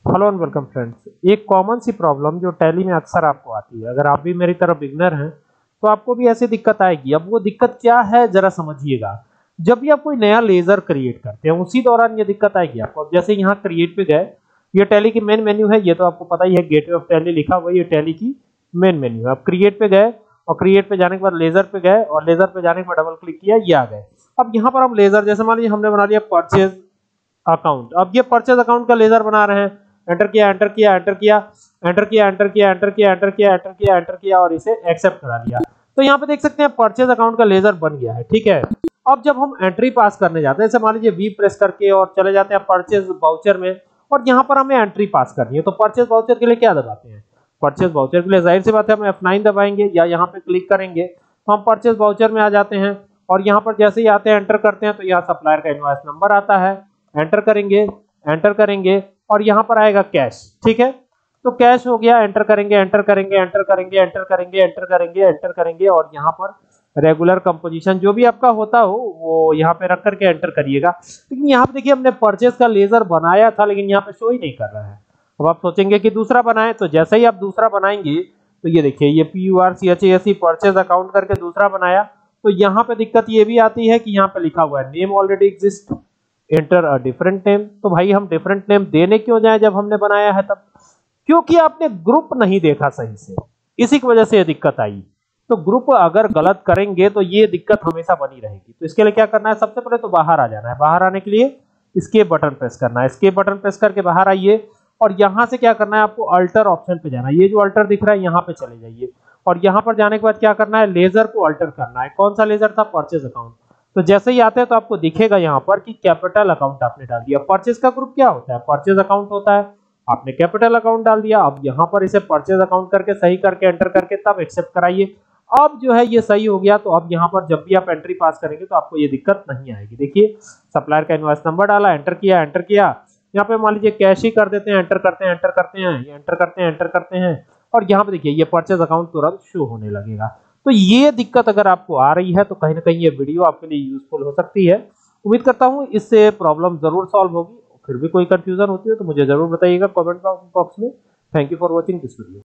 Hello and welcome friends. एक common सी problem जो टैली में अक्सर आपको आती है, अगर आप भी मेरी तरह बिगनर हैं तो आपको भी ऐसी दिक्कत आएगी। अब वो दिक्कत क्या है जरा समझिएगा। जब भी आप कोई नया लेजर क्रिएट करते हैं उसी दौरान ये दिक्कत आएगी आपको। अब जैसे यहाँ क्रिएट पे गए, ये टैली की मेन मेन्यू है, ये तो आपको पता ही है, गेटवे ऑफ टैली लिखा हुआ, ये टैली की मेन मेन्यू है। अब क्रिएट पे गए और क्रिएट पे जाने के बाद लेजर पे गए और लेजर पे जाने के बाद डबल क्लिक किया, ये आ गए। अब यहाँ पर हम लेजर, जैसे मान लीजिए हमने बना लिया परचेज अकाउंट। अब ये परचेज अकाउंट का लेजर बना रहे हैं। एंटर किया, एंटर किया, एंटर किया, एंटर किया, एंटर किया, एंटर किया, एंटर किया, एंटर किया, एंटर किया और इसे एक्सेप्ट करा लिया। तो यहाँ पे देख सकते हैं परचेज अकाउंट का लेजर बन गया है। ठीक है, अब जब हम एंट्री पास करने जाते हैं, जैसे मान लीजिए वी प्रेस करके और चले जाते हैं परचेज वाउचर में, और यहाँ पर हमें एंट्री पास करनी है, तो परचेज वाउचर के लिए क्या दबाते हैं? परचेज वाउचर के लिए जाहिर सी बात है हम F9 दबाएंगे या यहाँ पे क्लिक करेंगे तो हम परचेज वाउचर में आ जाते हैं। और यहाँ पर जैसे ही आते हैं एंटर करते हैं तो यहाँ सप्लायर का इनवॉइस नंबर आता है, एंटर करेंगे, एंटर करेंगे और यहाँ पर आएगा कैश। ठीक है, तो कैश हो गया, एंटर करेंगे, एंटर करेंगे, एंटर करेंगे, एंटर करेंगे, एंटर करेंगे, एंटर करेंगे और यहाँ पर रेगुलर कंपोजिशन जो भी आपका होता हो वो यहाँ पे रख करके एंटर करिएगा। लेकिन यहाँ पे देखिए हमने परचेज का लेजर बनाया था लेकिन यहाँ पे शो ही नहीं कर रहा है। अब आप सोचेंगे कि दूसरा बनाए, तो जैसे ही आप दूसरा बनाएंगे तो ये देखिए, ये PURCHASE परचेज अकाउंट करके दूसरा बनाया, तो यहाँ पे दिक्कत ये भी आती है कि यहाँ पे लिखा हुआ है name already exist, enter a different name. तो भाई हम डिफरेंट नेम देने क्यों जाए जब हमने बनाया है तब? क्योंकि आपने ग्रुप नहीं देखा सही से, इसी की वजह से ये दिक्कत आई। तो ग्रुप अगर गलत करेंगे तो ये दिक्कत हमेशा बनी रहेगी। तो इसके लिए क्या करना है, सबसे पहले तो बाहर आ जाना है। बाहर आने के लिए एस्केप बटन प्रेस करना है। एस्केप बटन प्रेस करके बाहर आइए और यहां से क्या करना है, आपको अल्टर ऑप्शन पे जाना है। ये जो अल्टर दिख रहा है यहाँ पे चले जाइए और यहाँ पर जाने के बाद क्या करना है, लेजर को अल्टर करना है। कौन सा लेजर था? Purchase account. तो जैसे ही आते हैं तो आपको दिखेगा यहाँ पर कि कैपिटल अकाउंट आपने डाल दिया। परचेज का ग्रुप क्या होता है? परचेज अकाउंट होता है। आपने कैपिटल अकाउंट डाल दिया। अब यहाँ पर इसे परचेज अकाउंट करके सही करके एंटर करके तब एक्सेप्ट कराइए। अब जो है ये सही हो गया। तो अब यहाँ पर जब भी आप एंट्री पास करेंगे तो आपको ये दिक्कत नहीं आएगी। देखिए सप्लायर का इनवॉइस नंबर डाला, एंटर किया, एंटर किया, यहाँ पे मान लीजिए कैश ही कर देते हैं, एंटर करते हैं, एंटर करते हैं, एंटर करते हैं, एंटर करते हैं और यहाँ पे देखिए ये परचेज अकाउंट तुरंत शो होने लगेगा। तो ये दिक्कत अगर आपको आ रही है तो कहीं ना कहीं ये वीडियो आपके लिए यूजफुल हो सकती है। उम्मीद करता हूँ इससे प्रॉब्लम जरूर सॉल्व होगी। फिर भी कोई कंफ्यूजन होती है तो मुझे जरूर बताइएगा कमेंट बॉक्स में। Thank you for watching this video.